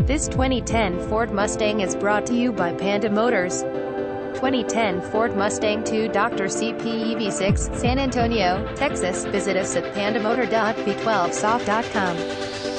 This 2010 Ford Mustang is brought to you by Panda Motors. 2010 Ford Mustang 2 Dr. CP EV6, San Antonio, Texas. Visit us at pandamotor.v12soft.com.